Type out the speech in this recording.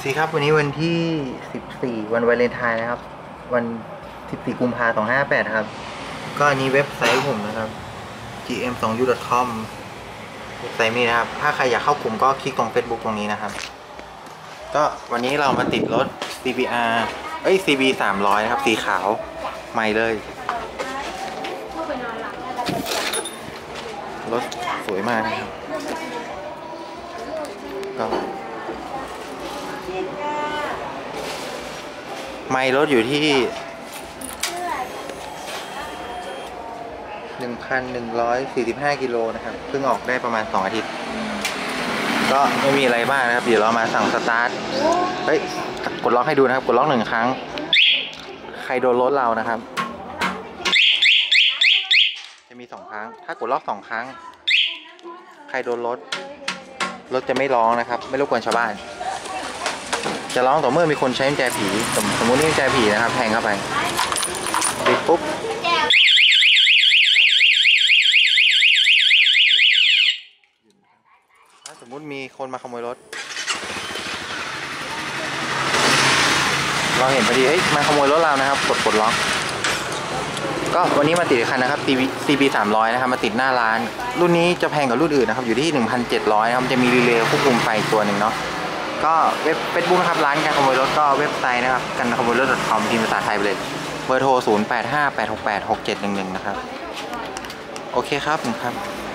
สิครับวันนี้วันที่14วันวาเลนไทน์นะครับวัน14กุมภาพันธ์258ครับก็อันนี้เว็บไซต์ผมนะครับ gm2u.com เว็บไซต์นี้นะครับถ้าใครอยากเข้ากลุ่มก็คลิกตรง Facebook ตรงนี้นะครับก็วันนี้เรามาติดรถ CB 300นะครับสีขาวใหม่เลยรถสวยมากนะครับก็ไมล์รถอยู่ที่ 1,145 กิโลนะครับเพิ่งออกได้ประมาณ2 อาทิตย์ก็ไม่มีอะไรมากนะครับเดี๋ยวเรามาสั่งสตาร์ทกดล็อกให้ดูนะครับกดล็อก1 ครั้งใครโดนรถเรานะครับจะมี2 ครั้งถ้ากดล็อก2 ครั้งใครโดนรถจะไม่ร้องนะครับไม่รบกวนชาวบ้านจะร้องต่อเมื่อมีคนใช้กุญแจผีสมมุตินี่กุญแจผีนะครับแทงเข้าไปปิดปุ๊บถ้าสมมุติมีคนมาขโมยรถเราเห็นพอดีมาขโมยรถเรานะครับกดล็อกก็วันนี้มาติดคันนะครับ CB 300นะครับมาติดหน้าร้านรุ่นนี้จะแพงกว่ารุ่นอื่นนะครับอยู่ที่ 1,700 นะครับจะมีรีเลย์ควบคุมไฟตัวหนึ่งเนาะก็เว็บ Facebook นะครับร้านการขโมยรถก็เว็บไซต์นะครับการขโมยรถ .com พิมพ์ภาษาไทยไปเลยเบอร์โทร 0858686711 นะครับโอเคครับ